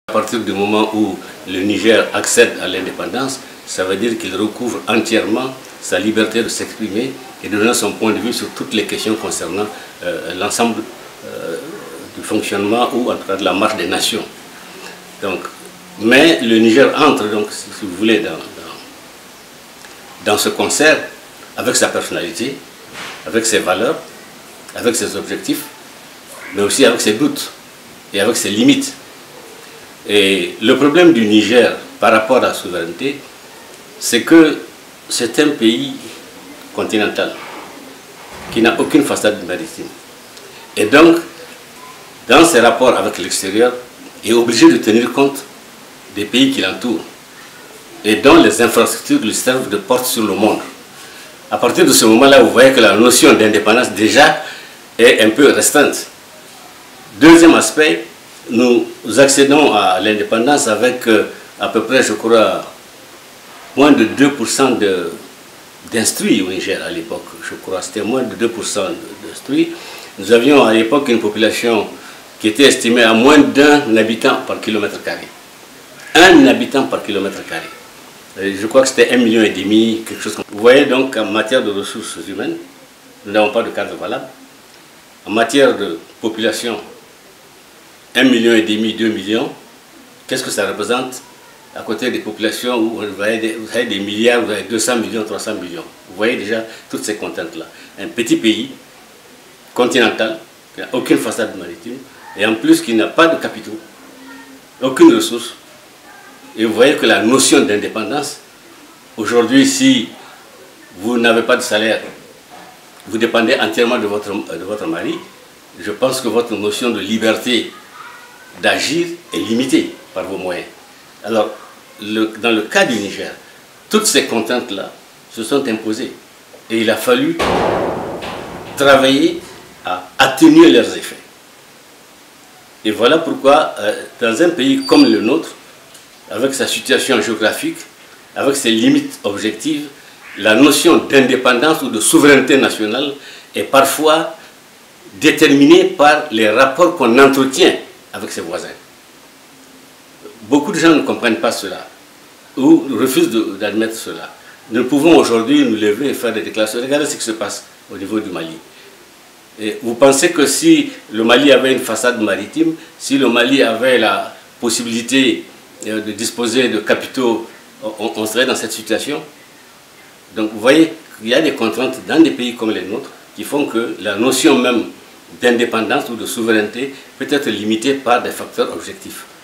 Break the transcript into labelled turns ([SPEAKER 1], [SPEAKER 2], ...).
[SPEAKER 1] À partir du moment où le Niger accède à l'indépendance, ça veut dire qu'il recouvre entièrement sa liberté de s'exprimer et de donner son point de vue sur toutes les questions concernant l'ensemble du fonctionnement ou en tout cas de la marche des nations. Donc, mais le Niger entre donc, si vous voulez, dans ce concert avec sa personnalité, avec ses valeurs, avec ses objectifs, mais aussi avec ses doutes et avec ses limites. Et le problème du Niger par rapport à la souveraineté, c'est que c'est un pays continental qui n'a aucune façade maritime. Et donc, dans ses rapports avec l'extérieur, est obligé de tenir compte des pays qui l'entourent et dont les infrastructures lui servent de porte sur le monde. À partir de ce moment-là, vous voyez que la notion d'indépendance déjà est un peu restreinte. Deuxième aspect, nous accédons à l'indépendance avec à peu près, je crois, moins de 2% d'instruits au Niger à l'époque. Je crois c'était moins de 2% d'instruits. Nous avions à l'époque une population qui était estimée à moins d'1 habitant par kilomètre carré. 1 habitant par kilomètre carré. Je crois que c'était 1,5 million, quelque chose comme ça. Vous voyez donc en matière de ressources humaines, nous n'avons pas de cadre valable. En matière de population, 1,5 million, 2 millions, qu'est-ce que ça représente à côté des populations où vous avez des milliards, vous avez 200 millions, 300 millions. Vous voyez déjà toutes ces contraintes-là. Un petit pays continental qui n'a aucune façade maritime et en plus qui n'a pas de capitaux, aucune ressource. Et vous voyez que la notion d'indépendance, aujourd'hui, si vous n'avez pas de salaire, vous dépendez entièrement de votre mari, je pense que votre notion de liberté d'agir est limitée par vos moyens. Alors, dans le cas du Niger, toutes ces contraintes-là se sont imposées. Et il a fallu travailler à atténuer leurs effets. Et voilà pourquoi, dans un pays comme le nôtre, avec sa situation géographique, avec ses limites objectives, la notion d'indépendance ou de souveraineté nationale est parfois déterminée par les rapports qu'on entretient avec ses voisins. Beaucoup de gens ne comprennent pas cela ou refusent d'admettre cela. Nous pouvons aujourd'hui nous lever et faire des déclarations. Regardez ce qui se passe au niveau du Mali. Et vous pensez que si le Mali avait une façade maritime, si le Mali avait la possibilité de disposer de capitaux, on serait dans cette situation? Donc vous voyez qu'il y a des contraintes dans des pays comme les nôtres qui font que la notion même d'indépendance ou de souveraineté peut être limitée par des facteurs objectifs.